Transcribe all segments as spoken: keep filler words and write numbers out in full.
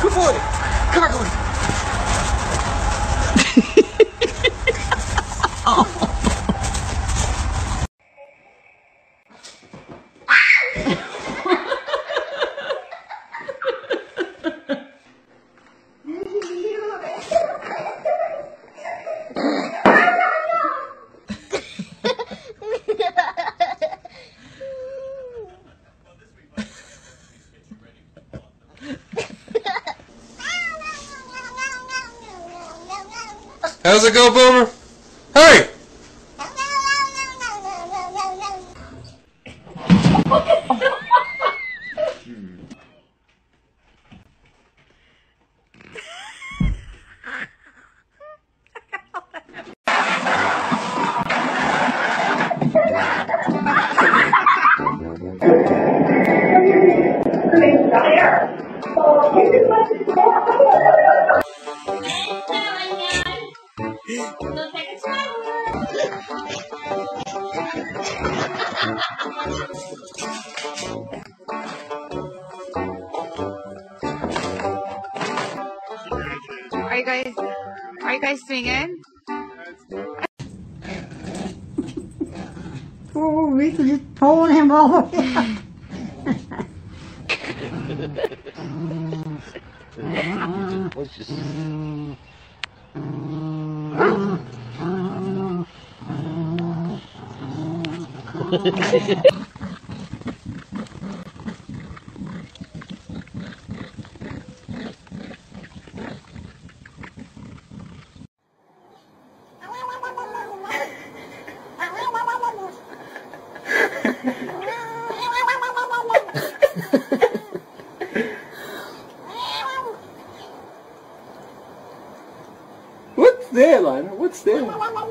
Beautiful! Gargling! Oh. How's it go, Boomer? Hey! Are you guys, are you guys swinging? Oh, we could just pulling him over. Let's just... What's there, Lionel? What's there?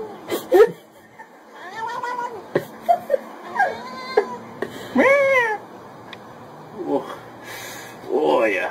Oh, oh yeah.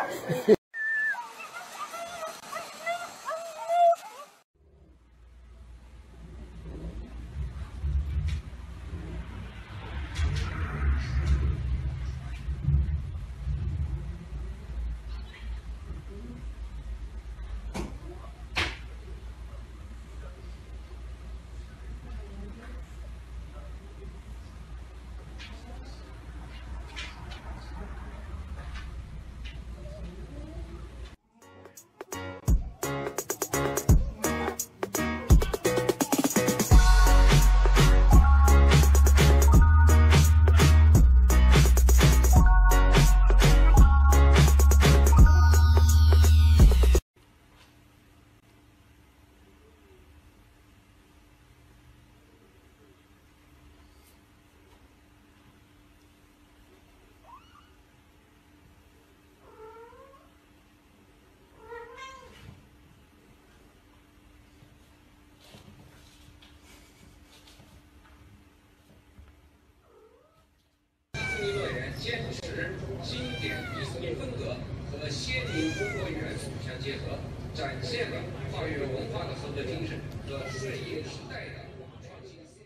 坚持经典迪士尼风格和鲜明中国元素相结合，展现了跨越文化的合作精神和顺应时代的创新思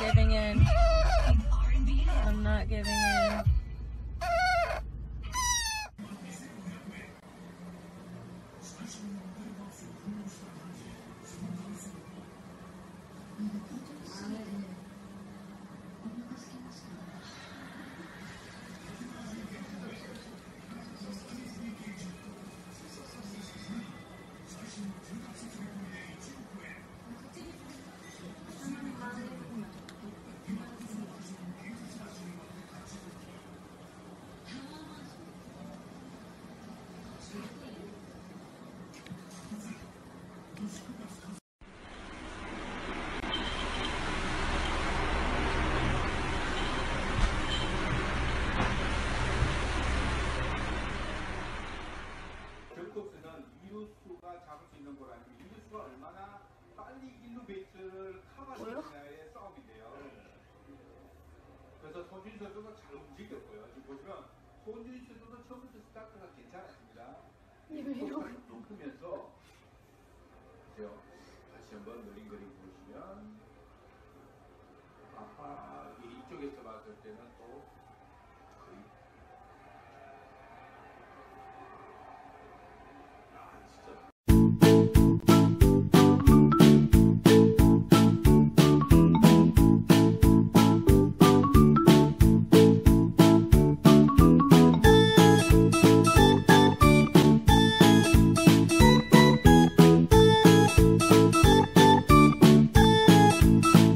giving in. I'm not giving in. 이루수가 잡을 수 있는 걸 아니면 이루수가 얼마나 빨리 일루 베이스를 커버하느냐의 싸움인데요. 그래서 손준희 선수가 잘 움직였고요. 지금 보시면 손준희 선수도 처음부터 스타트가 괜찮았습니다. 속도가 높으면서 보세요. 다시 한번 느린 그림 보시면 아하 이쪽에서 봤을 때는 또